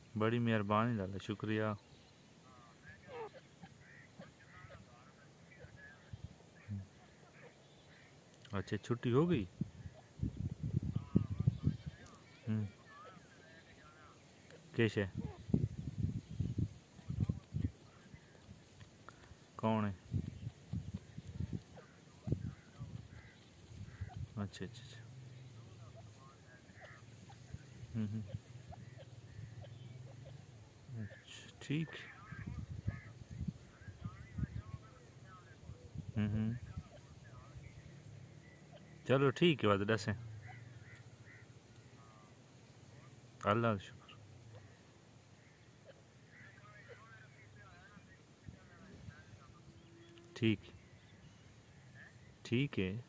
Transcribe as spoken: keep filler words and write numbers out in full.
बड़ी मेहरबानी लाला, शुक्रिया। अच्छा छुट्टी हो गई। हम्म, किश है? कौन है? अच्छा अच्छा अच्छा। हम्म हम्म, अच्छा ठीक। हम्म हम्म, चलो ठीक है, बात दसें। अल्लाह का शुक्र। ठीक ठीक है।